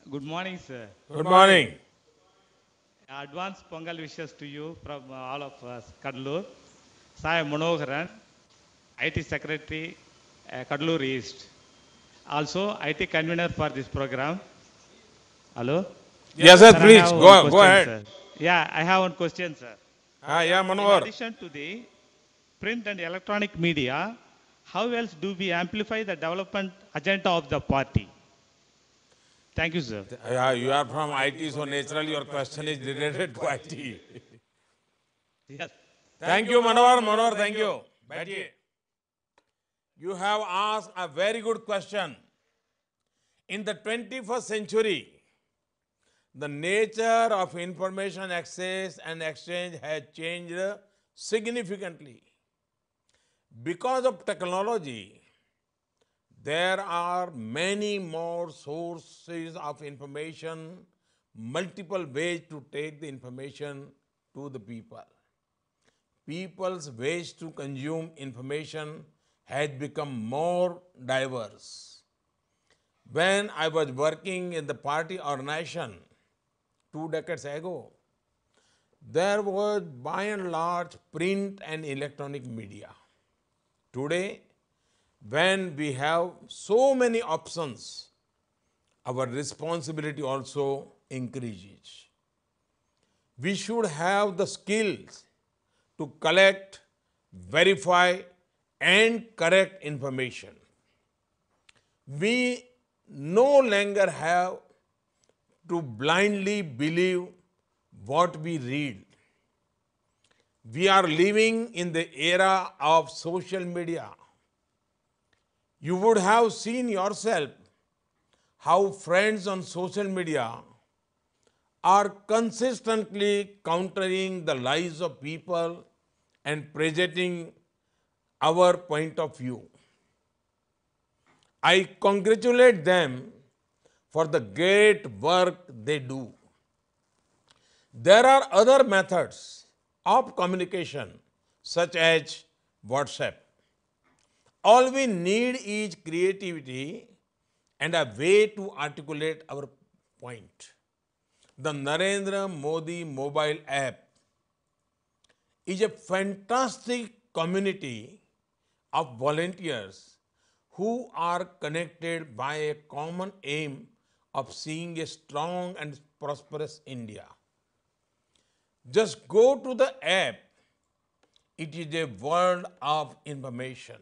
Good morning, sir. Good morning. Advance Pongal wishes to you from all of us, Kadlur. Sai Manoharan, IT Secretary, Kadlur East. Also, IT convener for this program. Hello? Yes, Sir, sir, I please have one go question, ahead. sir. Yeah, I have one question, sir. Yeah, In Manohar. addition to the print and electronic media, how else do we amplify the development agenda of the party? Thank you, sir. Yeah, you are from IT, so naturally your question is related to IT. Yes. Thank you, Manohar. Manohar, thank you. Betty, you have asked a very good question. In the 21st century, the nature of information access and exchange has changed significantly. Because of technology, there are many more sources of information, multiple ways to take the information to the people. People's ways to consume information has become more diverse. When I was working in the party organization 2 decades ago, there was by and large print and electronic media. Today, when we have so many options, our responsibility also increases. We should have the skills to collect, verify, and correct information. We no longer have to blindly believe what we read. We are living in the era of social media. You would have seen yourself how friends on social media are consistently countering the lies of people and presenting our point of view. I congratulate them for the great work they do. There are other methods of communication, such as WhatsApp. All we need is creativity and a way to articulate our point. The Narendra Modi mobile app is a fantastic community of volunteers who are connected by a common aim of seeing a strong and prosperous India. Just go to the app. It is a world of information,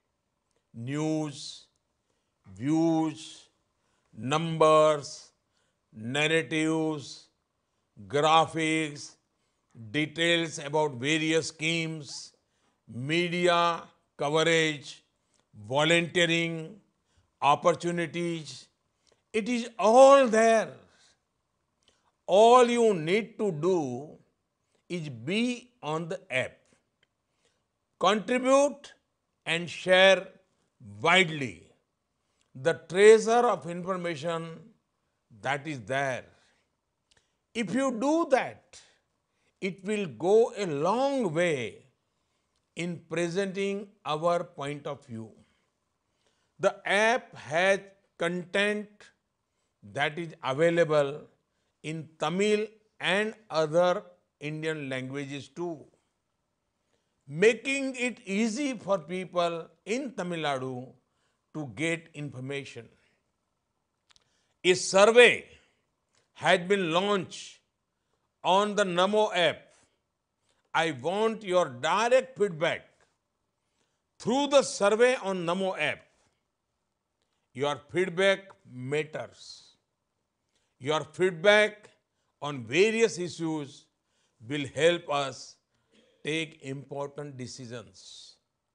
news, views, numbers, narratives, graphics, details about various schemes, media coverage, volunteering, opportunities. It is all there. All you need to do is be on the app, contribute and share widely the treasure of information that is there. If you do that, it will go a long way in presenting our point of view. The app has content that is available in Tamil and other Indian languages too, making it easy for people in Tamil Nadu to get information. A survey has been launched on the Namo app. I want your direct feedback through the survey on Namo app. Your feedback matters. Your feedback on various issues will help us take important decisions.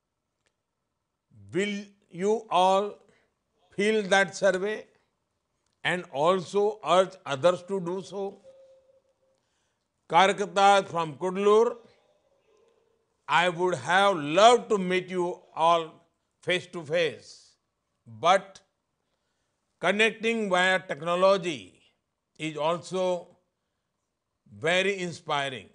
Will you all fill that survey and also urge others to do so? Karkata from Kudlur, I would have loved to meet you all face to face, but connecting via technology is also very inspiring.